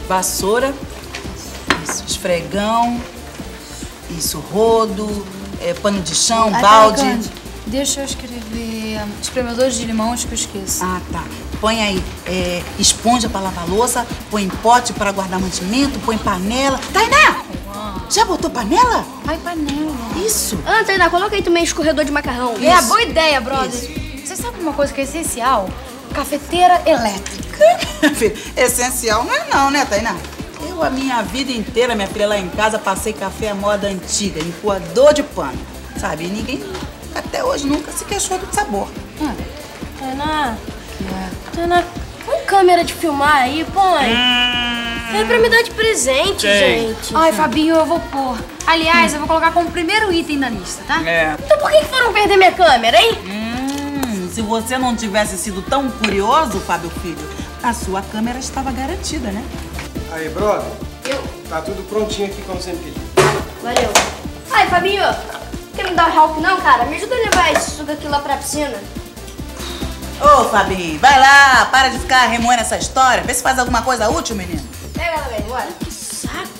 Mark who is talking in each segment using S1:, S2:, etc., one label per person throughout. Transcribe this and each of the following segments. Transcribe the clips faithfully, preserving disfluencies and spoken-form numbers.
S1: vassoura, isso, esfregão, isso, rodo, é, pano de chão,
S2: Ai,
S1: balde.
S2: pera, Candy, deixa eu escrever espremedores de limão, acho que eu esqueço.
S1: Ah, tá. Põe aí é, esponja pra lavar louça, põe pote para guardar mantimento, põe panela. Tainá! Já botou panela?
S2: Ai, panela.
S1: Isso.
S3: Ah, Tainá, coloca aí também escorredor de macarrão.
S2: É a boa ideia, brother. Isso. Você sabe uma coisa que é essencial? Cafeteira elétrica.
S1: Filha, essencial não é não, né, Tainá? Eu, a minha vida inteira, minha filha, lá em casa, passei café à moda antiga, em coador de pano. Sabe? E ninguém, até hoje, nunca se queixou do sabor. Hum.
S3: Tainá, Tainá, põe câmera de filmar aí, põe.
S1: Hum.
S3: É pra me dar de presente, gente.
S2: Ai, Fabinho, eu vou pôr. Aliás, hum. eu vou colocar como primeiro item da lista, tá?
S1: É.
S3: Então por que foram perder minha câmera, hein?
S1: Hum, se você não tivesse sido tão curioso, Fábio Filho, a sua câmera estava garantida, né?
S4: Aí, brother.
S3: Eu.
S4: Tá tudo prontinho aqui, como sempre pediu.
S3: Valeu. Ai, Fabinho, quer me dar help não, cara? Me ajuda a levar isso daqui lá pra piscina.
S1: Ô, Fabinho, vai lá, para de ficar remoendo essa história. Vê se faz alguma coisa útil, menino.
S3: Pega ela, velho, bora.
S1: Que saco.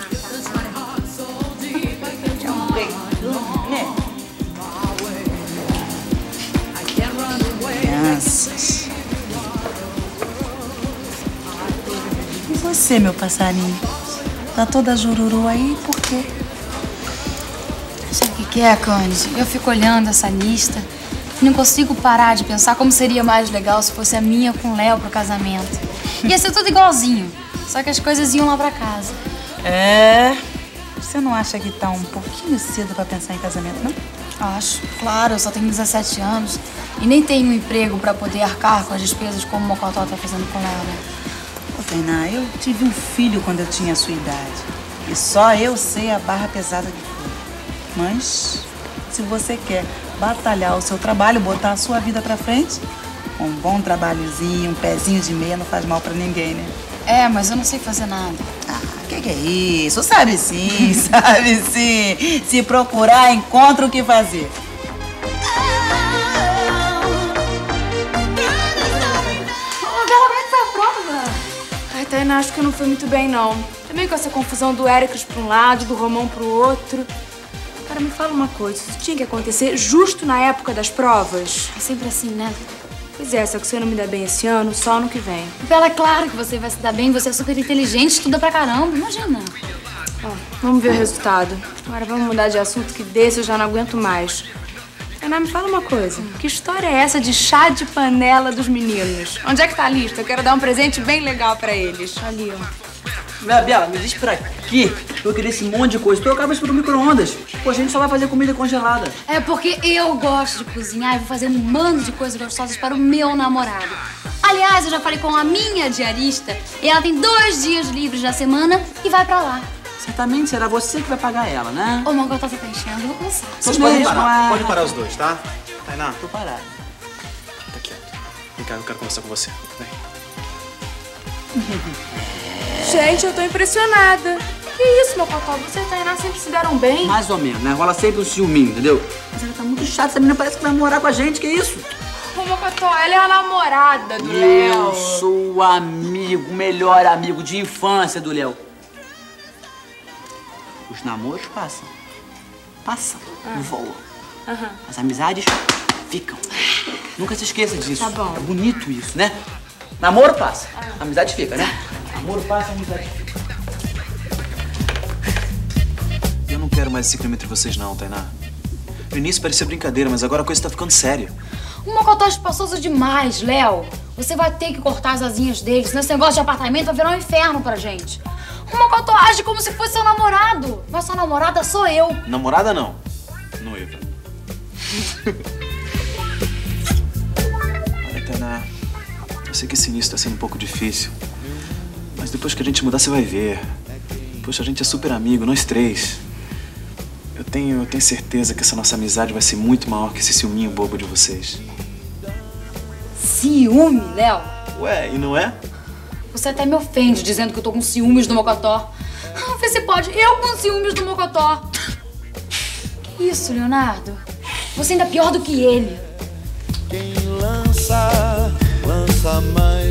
S1: Crianças. E você, meu passarinho? Tá toda jururu aí, por quê?
S2: Sabe o que que é, Candy? Eu fico olhando essa lista e não consigo parar de pensar como seria mais legal se fosse a minha com o Léo pro casamento. Ia ser tudo igualzinho, só que as coisas iam lá pra casa.
S1: É... Você não acha que tá um pouquinho cedo pra pensar em casamento, não?
S2: Acho. Claro, eu só tenho dezessete anos e nem tenho um emprego pra poder arcar com as despesas como o Mocotó tá fazendo com o Léo, né?
S1: Ô, Tainá, eu tive um filho quando eu tinha a sua idade. E só eu sei a barra pesada que foi. Mas, se você quer batalhar o seu trabalho, botar a sua vida pra frente, um bom trabalhozinho, um pezinho de meia não faz mal pra ninguém, né?
S2: É, mas eu não sei fazer nada.
S1: Ah, que que é isso? Sabe sim, sabe sim. Se procurar, encontra o que fazer.
S5: Ai, Tainá, acho que eu não fui muito bem, não. Também com essa confusão do Éricles pra um lado, do Romão pro outro. Agora, me fala uma coisa. Isso tinha que acontecer justo na época das provas?
S2: É sempre assim, né?
S5: Pois é, só que se eu não me der bem esse ano, só ano que vem.
S2: Bela, é claro que você vai se dar bem. Você é super inteligente, estuda pra caramba. Imagina.
S5: Ó, vamos ver o resultado. Agora vamos mudar de assunto, que desse eu já não aguento mais. Tainá, me fala uma coisa. Que história é essa de chá de panela dos meninos? Onde é que tá a lista? Eu quero dar um presente bem legal pra eles. Ali, ó.
S6: Bela, me diz pra quê? Eu queria esse monte de coisa. Trocava isso pro micro-ondas. Pô, a gente só vai fazer comida congelada.
S2: É porque eu gosto de cozinhar e vou fazer um bando de coisas gostosas para o meu namorado. Aliás, eu já falei com a minha diarista e ela tem dois dias livres na semana e vai pra lá.
S6: Certamente será você que vai pagar ela, né?
S2: Ô, Mongol, tá se enchendo o saco.
S4: Vocês podem parar. Pode parar os dois, tá? Tainá,
S6: Tô parado.
S4: tá quieto. Vem cá, eu quero conversar com você. Vem.
S5: Gente, eu tô impressionada. Que isso, meu Mocotó? Você e a Tainá sempre se deram bem?
S6: Mais ou menos, né? Rola sempre um ciúminho, entendeu? Mas ela tá muito chata, essa menina parece que vai morar com a gente, que isso?
S5: Ô, Mocotó, ela é a namorada do Léo.
S6: Eu sou o amigo, o melhor amigo de infância do Léo. Os namoros passam. Passam.
S5: Ah.
S6: E voam.
S5: Aham.
S6: As amizades ficam. Nunca se esqueça disso.
S5: Tá bom.
S6: É bonito isso, né? Namoro passa. Ah. Amizade fica, né? Namoro passa, amizade fica.
S4: Eu não quero mais esse clima entre vocês não, Tainá. No início parecia brincadeira, mas agora a coisa tá ficando séria.
S2: O Mocotó é espaçoso demais, Léo. Você vai ter que cortar as asinhas dele, senão esse negócio de apartamento vai virar um inferno pra gente. O Mocotó age como se fosse seu namorado. Mas sua namorada sou eu.
S4: Namorada não. Noiva. Olha, Tainá, eu sei que esse início tá sendo um pouco difícil. Mas depois que a gente mudar, você vai ver. Poxa, a gente é super amigo, nós três. Eu tenho, eu tenho certeza que essa nossa amizade vai ser muito maior que esse ciúminho bobo de vocês.
S2: Ciúme, Léo?
S4: Ué, e não é?
S2: Você até me ofende dizendo que eu tô com ciúmes do Mocotó. Ah, vê se pode, eu com ciúmes do Mocotó. Que isso, Leonardo? Você ainda é pior do que ele.
S7: Quem lança, lança mais.